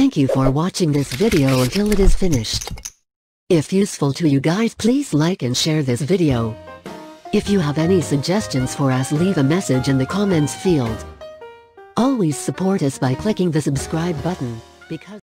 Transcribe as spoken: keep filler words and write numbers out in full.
Thank you for watching this video until it is finished. If useful to you guys, please like and share this video. If you have any suggestions for us, leave a message in the comments field. Always support us by clicking the subscribe button, because